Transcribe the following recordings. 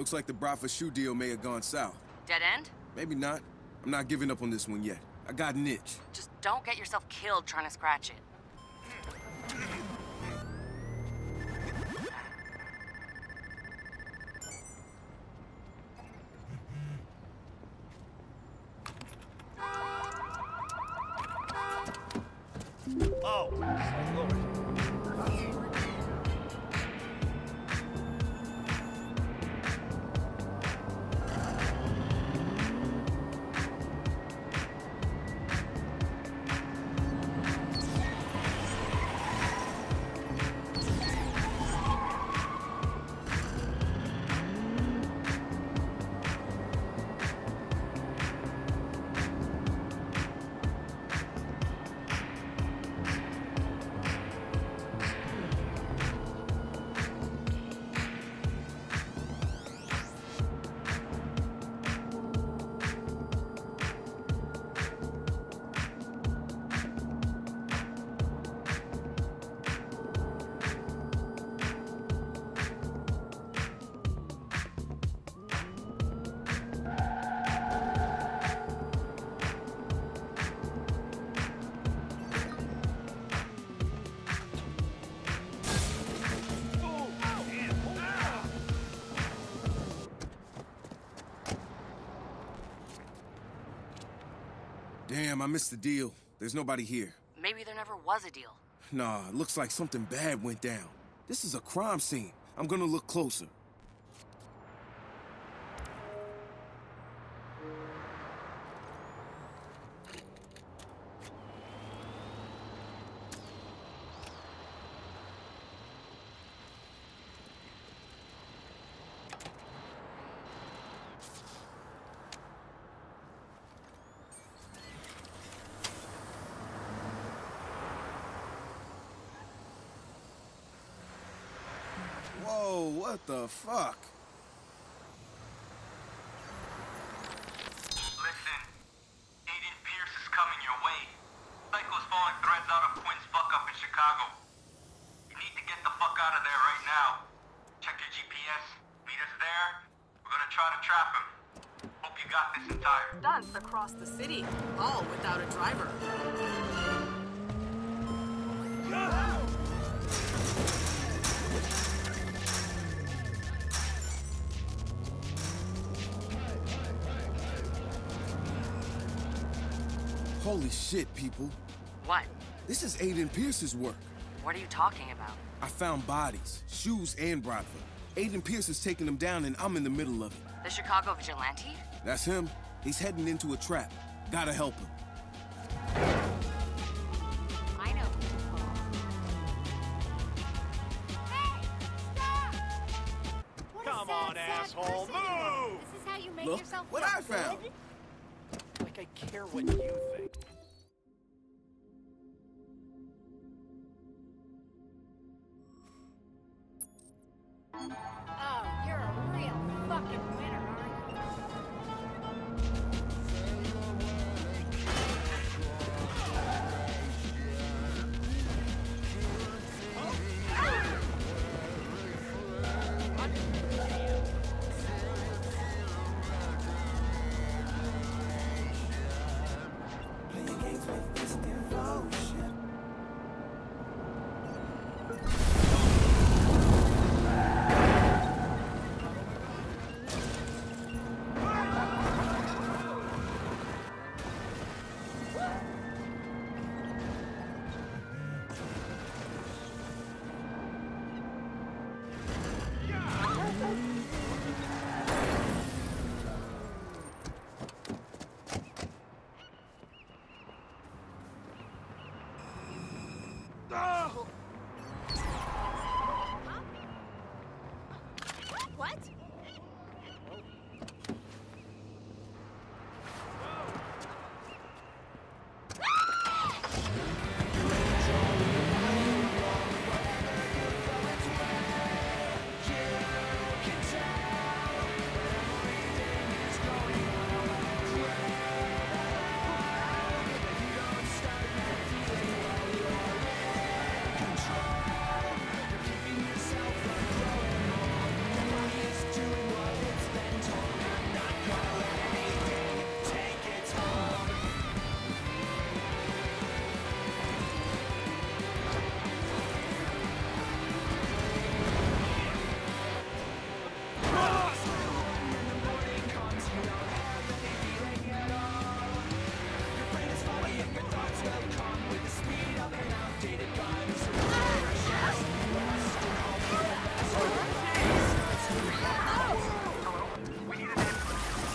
Looks like the Bradford shoe deal may have gone south. Dead end? Maybe not. I'm not giving up on this one yet. I got an itch. Just don't get yourself killed trying to scratch it. Oh, Lord. Damn, I missed the deal. There's nobody here. Maybe there never was a deal. Nah, it looks like something bad went down. This is a crime scene. I'm gonna look closer. Whoa, what the fuck? Listen, Aiden Pierce is coming your way. Psycho's falling threads out of Quinn's fuck-up in Chicago. You need to get the fuck out of there right now. Check your GPS. Meet us there. We're gonna try to trap him. Hope you got this in time. Stunts across the city, all without a driver. Holy shit, people. What? This is Aiden Pierce's work. What are you talking about? I found bodies, shoes and Bradford. Aiden Pierce is taking them down and I'm in the middle of it. The Chicago vigilante? That's him. He's heading into a trap. Gotta help him. I know. Hey, stop! Come on, asshole, move! This is how you make Look yourself what look I found. good? Like I care what you think. Oh, you're a real fucking winner, aren't you?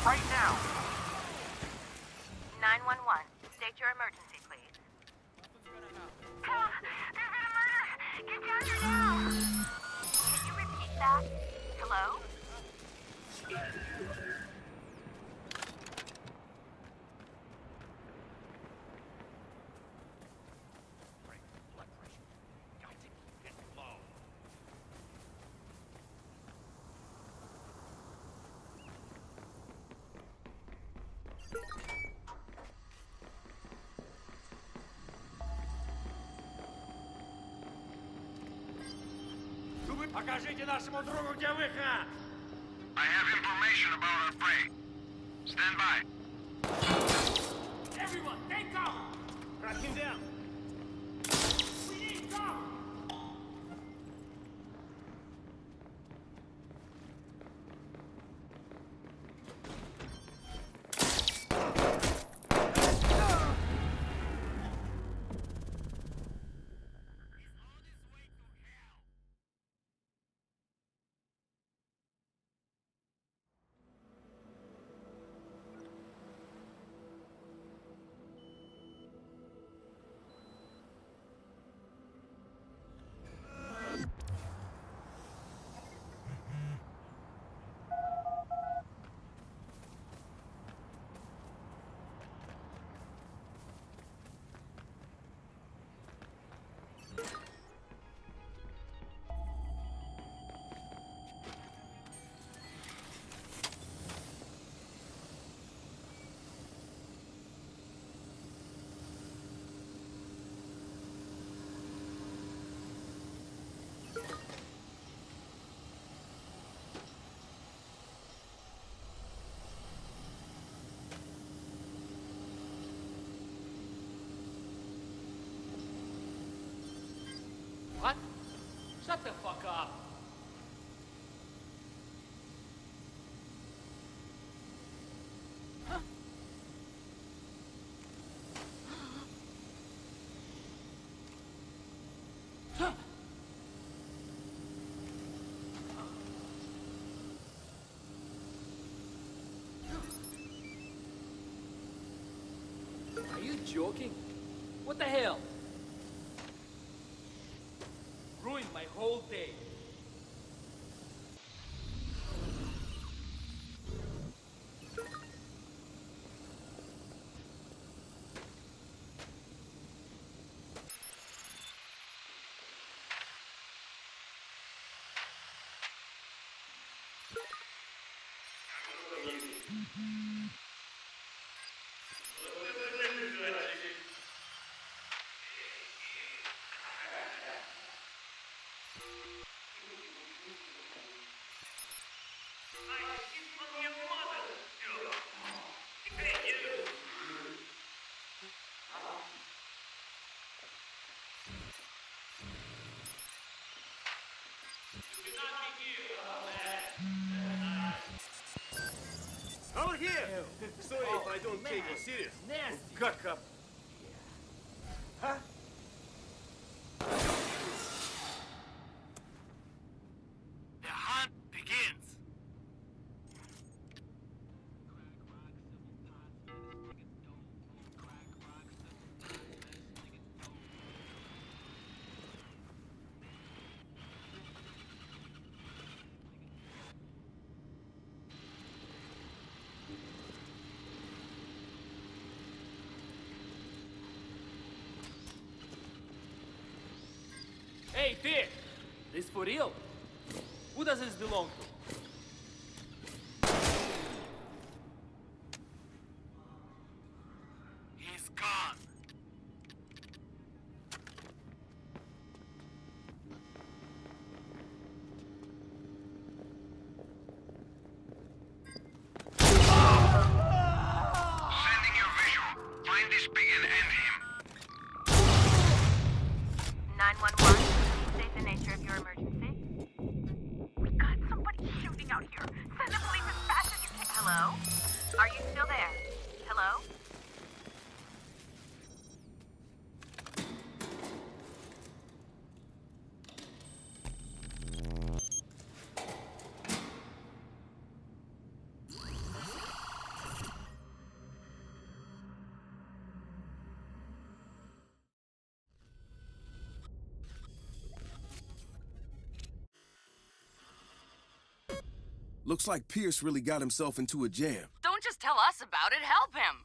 right now. 911. State your emergency, please. Help! There's been a murder! Get down here now! Can you repeat that? Hello? Blood pressure. Got to keep it low. Покажите нашему другу, где выход! I have information about our prey. Stand by. Everyone, take cover! Track him down! We need cover! What? Shut the fuck up. Are you joking? What the hell? Ruined my whole day. Over here! Sorry if I don't take you serious. Nasty. Как up? Huh? The hunt begins. Hey, Dick! This for real? Who does this belong to? He's gone. Sending your visual. Find this pig and end him. 911. State the nature of your emergency. We got somebody shooting out here. Send the police as fast as you can. Hello? Are you still there? Hello? Looks like Pierce really got himself into a jam. Don't just tell us about it, help him!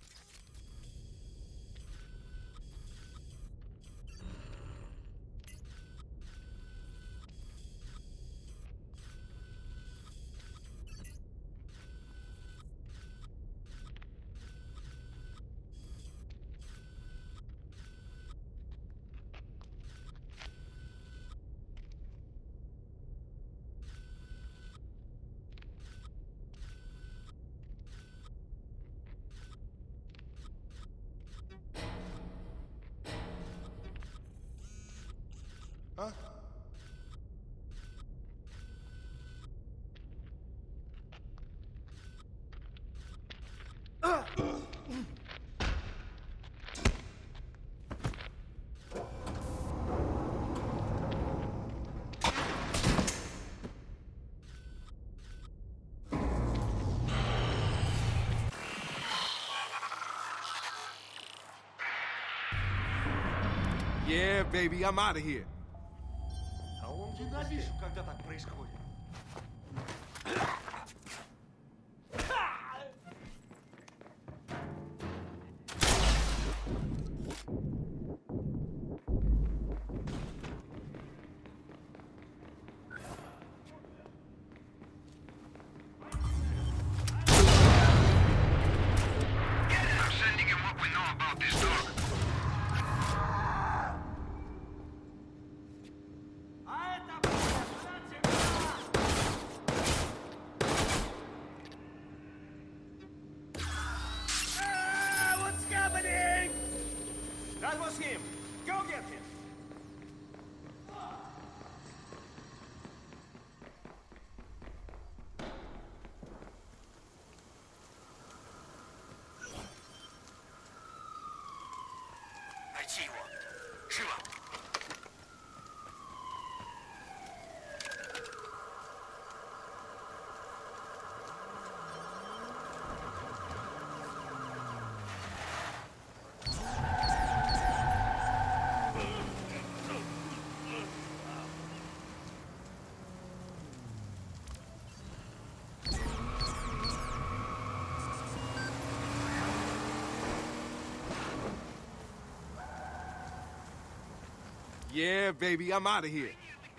Huh? Yeah, baby, I'm out of here. Ненавижу, когда так происходит. I'm sending him what we know about this dog. That was him. Go get him. Найти его. Живо. Yeah, baby, I'm out of here.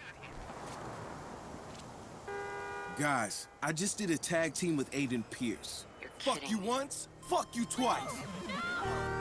Guys, I just did a tag team with Aiden Pierce. You're Fuck kidding you me. once, fuck you twice.